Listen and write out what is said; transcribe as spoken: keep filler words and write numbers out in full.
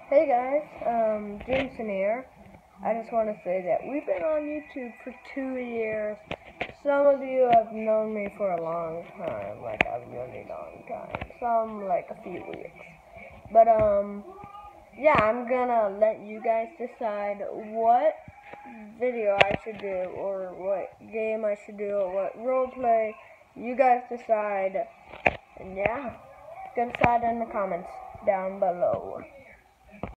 Hey guys, um, Jameson here. I just want to say that we've been on YouTube for two years. Some of you have known me for a long time, like a really long time. Some like a few weeks. But um, yeah, I'm gonna let you guys decide what video I should do, or what game I should do, or what roleplay. You guys decide, and yeah, you can decide in the comments down below.